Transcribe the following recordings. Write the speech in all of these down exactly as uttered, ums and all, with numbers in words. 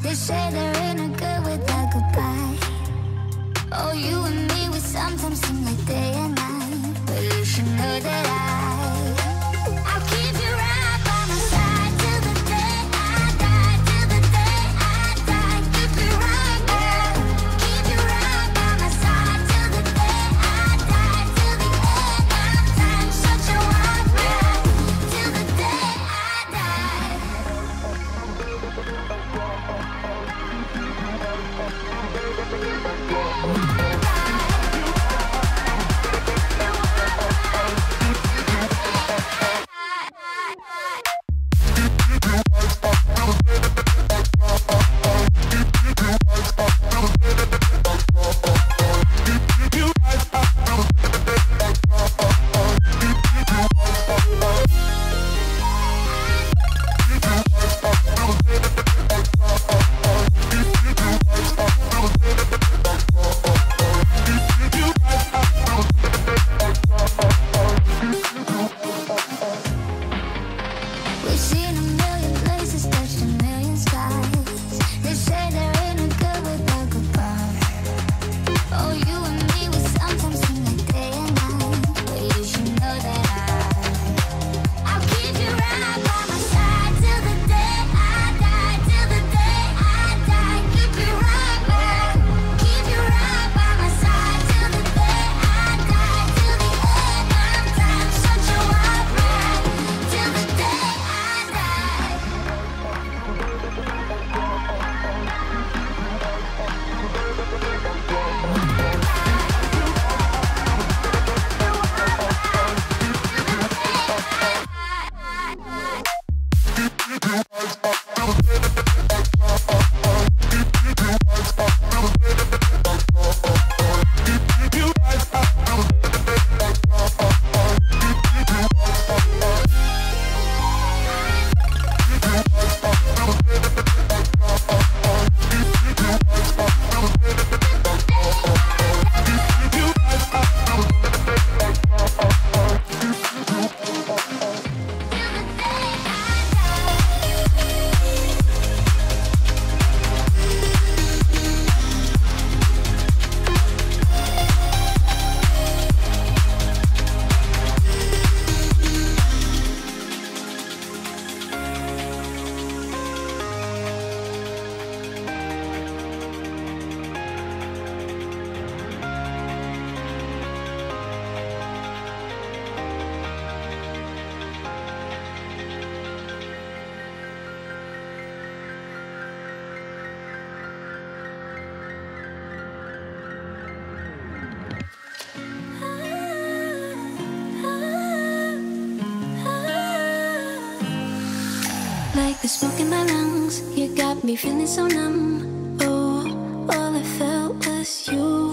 They say there ain't a good without goodbye. Oh, you and me, we sometimes seem like day and night. But you should know that I I'll keep you right by my side till the day I die. Till the day I die, keep you right there. Keep you right by my side till the day I die. Till the end of time, such a wild ride. Till the day I die. We've seen a million places, touched a million skies. They say there ain't a good without goodbye. Oh, you and me, we sometimes seem like day and night. But you should know that I I'll keep you right by my side till the day I die. Till the day I die, keep you right there. Keep you right by my side till the day I die. Till the end of time, such a wild ride. Till the day I die. Like the smoke in my lungs, you got me feeling so numb. Oh, all I felt was you.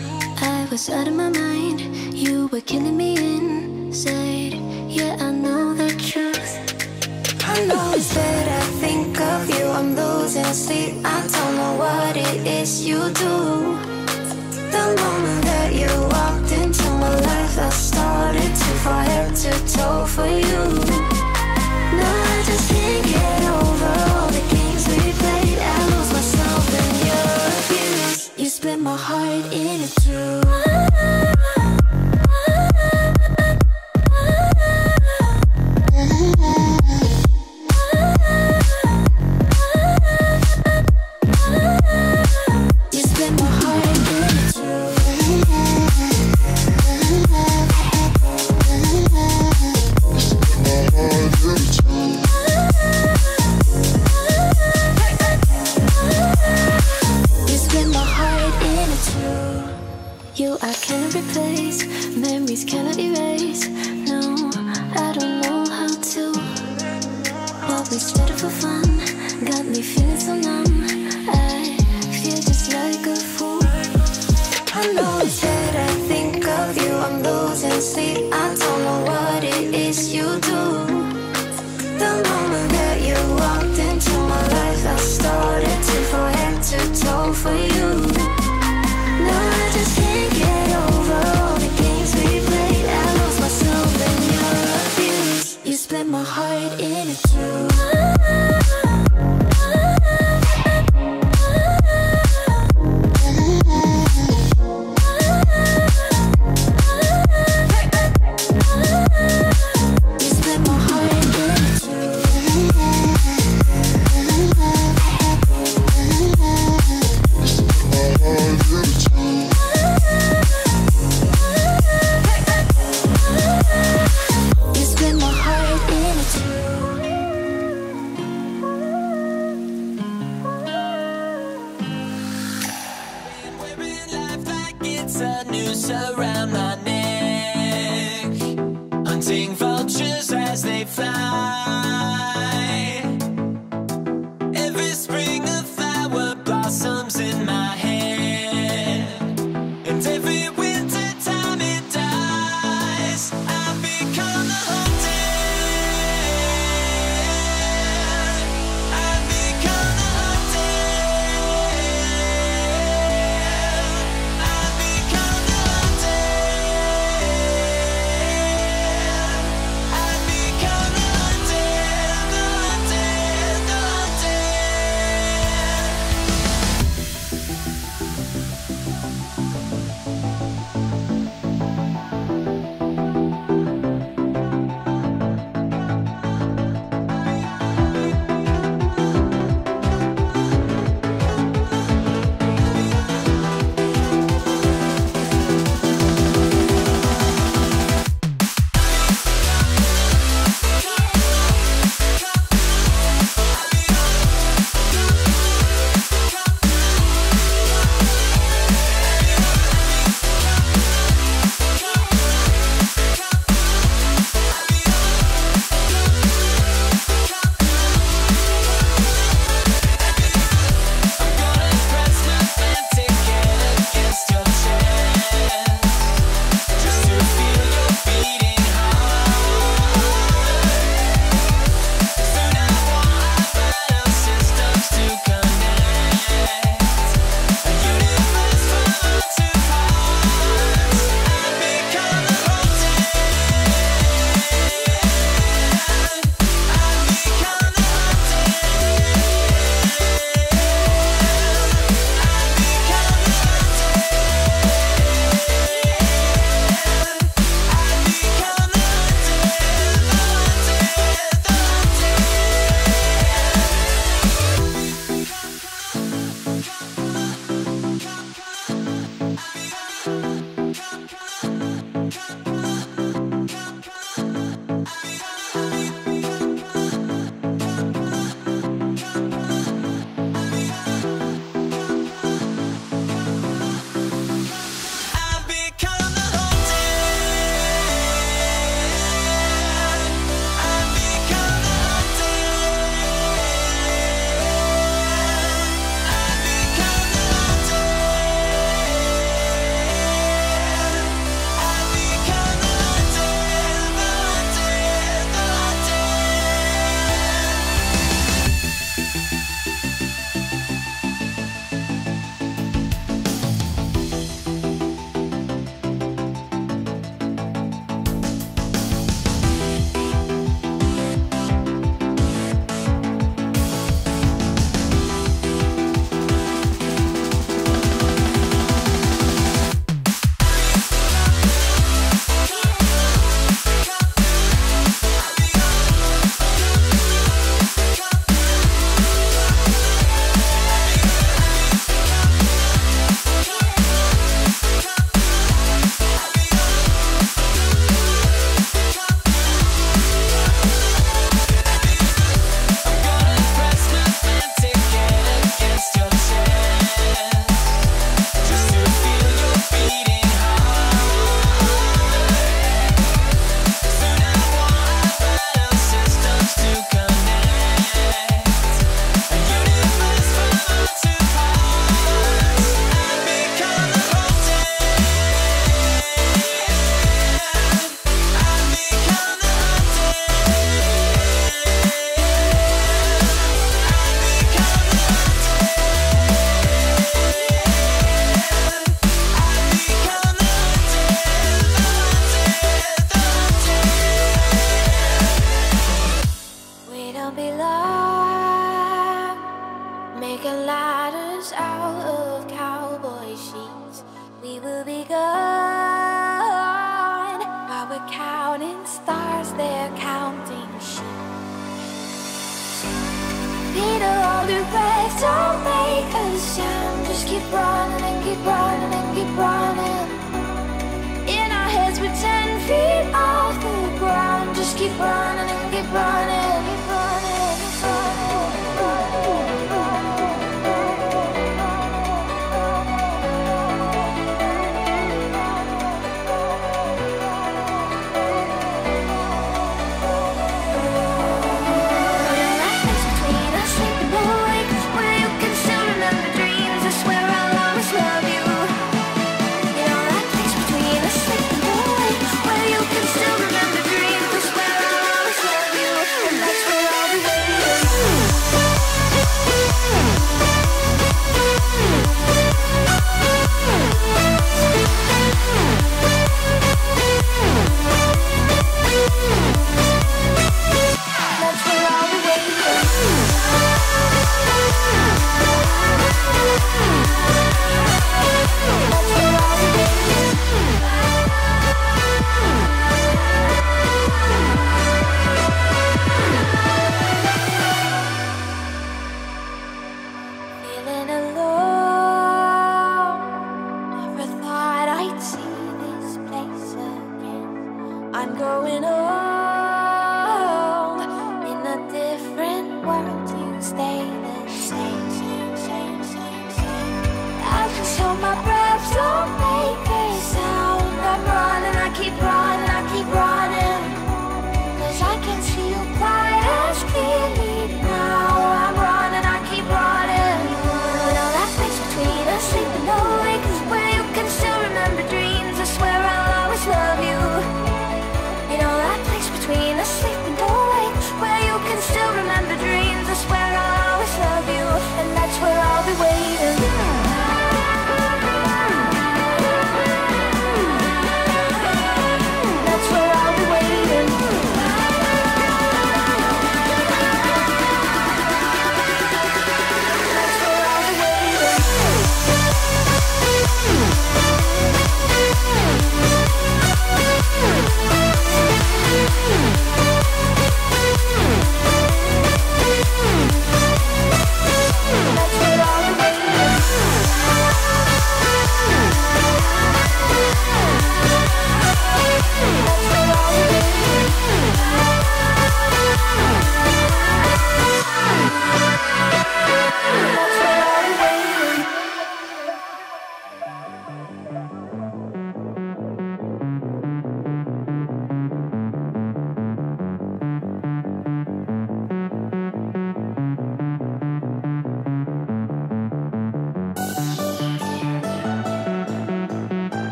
I was out of my mind, you were killing me inside. Yeah, I know the truth. I know it's that I think of you, I'm losing sleep. I don't know what it is you do. The moment that you walked into my life, I started to fall head to toe for you. No, I just can't get over all the games we played. I lose myself in your abuse. You split my heart in two. You split my heart in two. puts a noose around my neck, hunting vultures as they fly. Every spring a flower blossoms in my hand, and every winter time it dies. I've become the hunted. I've become the hunted. I've become the hunted. I've become the hunted, the hunted, the hunted. Keep running and keep running, keep running, keep running. my breath, don't make